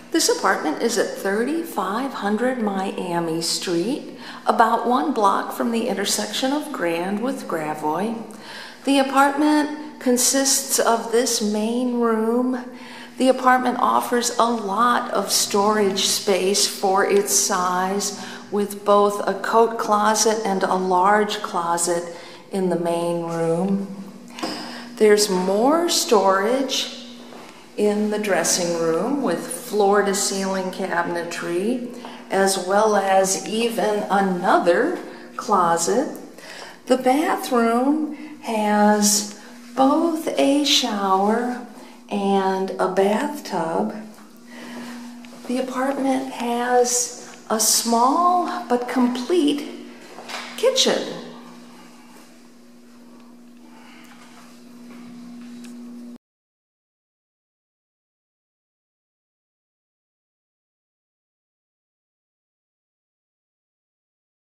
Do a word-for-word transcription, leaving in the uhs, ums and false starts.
This apartment is at thirty-five hundred Miami Street, about one block from the intersection of Grand with Gravois. The apartment consists of this main room. The apartment offers a lot of storage space for its size, with both a coat closet and a large closet in the main room. There's more storage in the dressing room with floor-to-ceiling cabinetry, as well as even another closet. The bathroom has both a shower and a bathtub. The apartment has a small but complete kitchen.